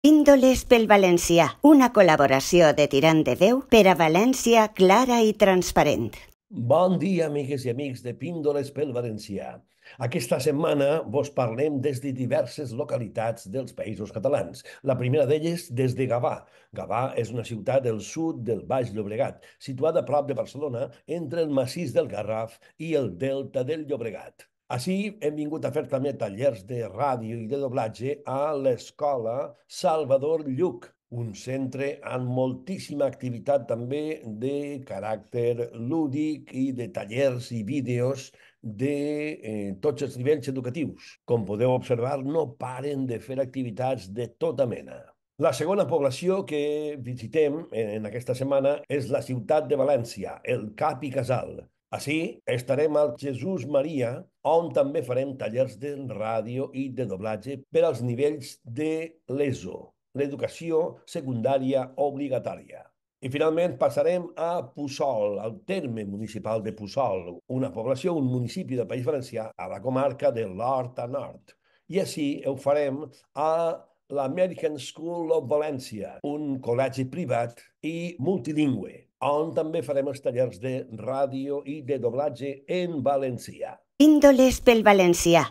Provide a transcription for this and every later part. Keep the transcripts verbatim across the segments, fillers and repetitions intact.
Píndoles pel valencià, una col·laboració de Tirant de Déu per a València clara i transparent. Bon dia, amigues i amics de Píndoles pel Valencià. Aquesta setmana vos parlem des de diverses localitats dels Països Catalans. La primera d'elles des de Gavà. Gavà és una ciutat del sud del Baix Llobregat, situada a prop de Barcelona, entre el massís del Garraf i el delta del Llobregat. Així hem vingut a fer també tallers de ràdio i de doblatge a l'Escola Salvador Lluc, un centre amb moltíssima activitat també de caràcter lúdic i de tallers i vídeos de eh, tots els nivells educatius. Com podeu observar, no paren de fer activitats de tota mena. La segona població que visitem en aquesta setmana és la ciutat de València, el Cap i Casal. Així estarem al Jesús Maria, on també farem tallers de ràdio i de doblatge per als nivells de l'ESO, l'educació secundària obligatòria. I finalment passarem a Puçol, al terme municipal de Puçol, una població, un municipi del País Valencià, a la comarca de l'Horta Nord. I així ho farem a l'American School of Valencia, un col·legi privat i multilingüe, on també farem els tallers de ràdio i de doblatge en valencià. Píndoles pel valencià.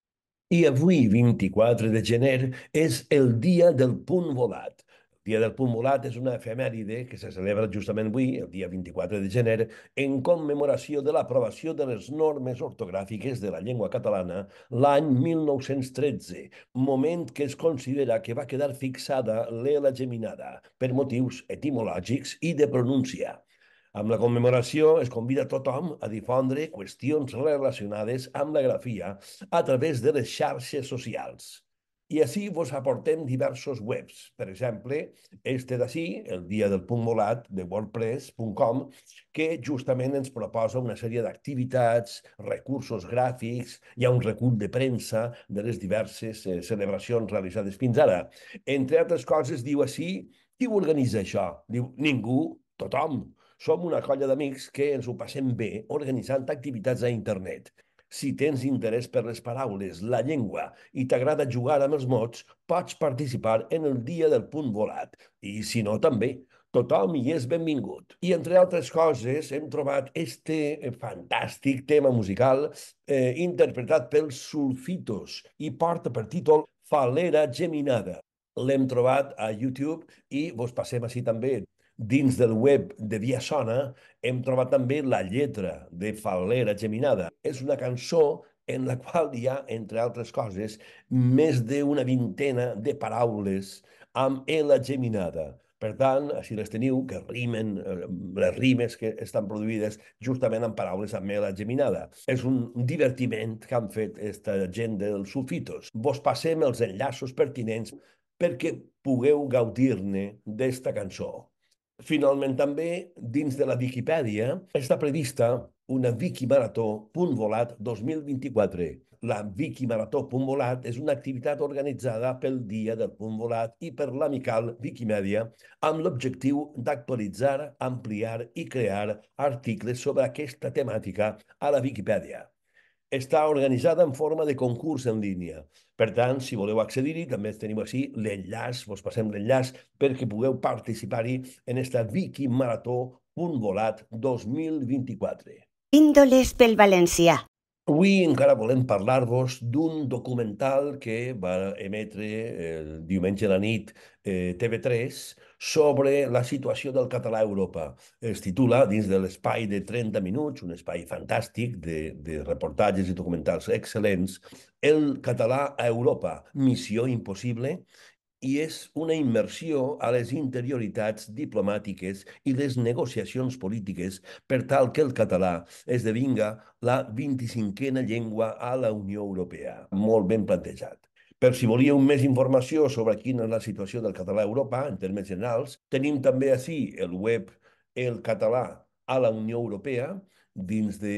I avui, vint-i-quatre de gener, és el dia del punt volat. El dia del punt volat és una efemèride que se celebra justament avui, el dia vint-i-quatre de gener, en commemoració de l'aprovació de les normes ortogràfiques de la llengua catalana l'any mil nou-cents tretze, moment que es considera que va quedar fixada l'ela geminada per motius etimològics i de pronúncia. Amb la commemoració es convida tothom a difondre qüestions relacionades amb la grafia a través de les xarxes socials. I així vos aportem diversos webs. Per exemple, este d'ací, el dia del punt volat de wordpress punt com, que justament ens proposa una sèrie d'activitats, recursos gràfics, hi ha un recull de premsa de les diverses eh, celebracions realitzades fins ara. Entre altres coses, diu així, qui ho organitza això? Diu, ningú, tothom. Som una colla d'amics que ens ho passem bé organitzant activitats a internet. Si tens interès per les paraules, la llengua i t'agrada jugar amb els mots, pots participar en el dia del punt volat. I si no, també. Tothom hi és benvingut. I entre altres coses hem trobat este fantàstic tema musical eh, interpretat pels Sulfitos i porta per títol Falera Geminada. L'hem trobat a YouTube i vos passem així també. Dins del web de Via Sona hem trobat també la lletra de Fal·lera Geminada. És una cançó en la qual hi ha, entre altres coses, més d'una vintena de paraules amb ela geminada. Per tant, si les teniu, que rimen, eh, les rimes que estan produïdes justament amb paraules amb ela geminada. És un divertiment que han fet aquesta gent dels Sulfitos. Vos passem els enllaços pertinents perquè pugueu gaudir-ne d'esta cançó. Finalment, també, dins de la Viquipèdia, està prevista una Viquimarató Punt Volat dos mil vint-i-quatre. La Viquimarató Punt Volat és una activitat organitzada pel Dia del Punt Volat i per l'Amical Viquimèdia amb l'objectiu d'actualitzar, ampliar i crear articles sobre aquesta temàtica a la Viquipèdia. Està organitzada en forma de concurs en línia. Per tant, si voleu accedir-hi, també teniu així l'enllaç, vos passem l'enllaç perquè pugueu participar-hi en esta Wiki Marató Punt Volat dos mil vint-i-quatre. Píndoles pel valencià. Avui encara volem parlar-vos d'un documental que va emetre el diumenge a la nit eh, T V tres sobre la situació del català a Europa. Es titula, dins de l'espai de trenta minuts, un espai fantàstic de, de reportatges i documentals excel·lents, El català a Europa, missió impossible, i és una immersió a les interioritats diplomàtiques i les negociacions polítiques per tal que el català esdevinga la vint-i-cinquena llengua a la Unió Europea. Molt ben plantejat. Per si volíeu més informació sobre quina és la situació del català a Europa, en termes generals, tenim també ací el web El català a la Unió Europea, dins de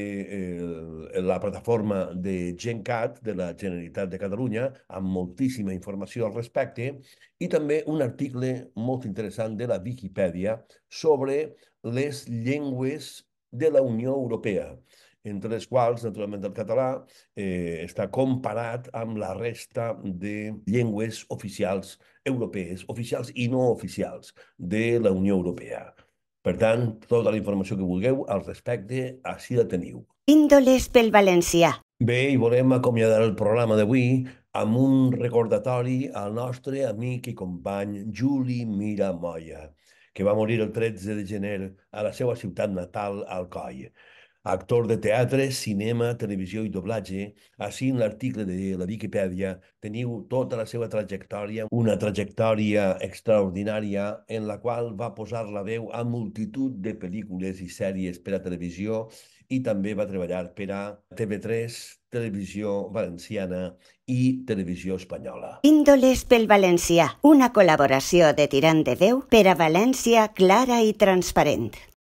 eh, la plataforma de GenCat de la Generalitat de Catalunya, amb moltíssima informació al respecte, i també un article molt interessant de la Viquipèdia sobre les llengües de la Unió Europea, entre les quals, naturalment, el català eh, està comparat amb la resta de llengües oficials europees, oficials i no oficials, de la Unió Europea. Per tant, tota la informació que vulgueu al respecte, així la teniu. Índoles pel valencià. Bé, i volem acomiadar el programa d'avui amb un recordatori al nostre amic i company Juli Mira Moya, que va morir el tretze de gener a la seva ciutat natal, Alcoi. Actor de teatre, cinema, televisió i doblatge. Així en l'article de la Viquipèdia teniu tota la seva trajectòria, una trajectòria extraordinària en la qual va posar la veu a multitud de pel·lícules i sèries per a televisió i també va treballar per a T V tres, Televisió Valenciana i Televisió Espanyola. Índoles pel valencià, una col·laboració de Tirant de Veu per a València clara i transparent.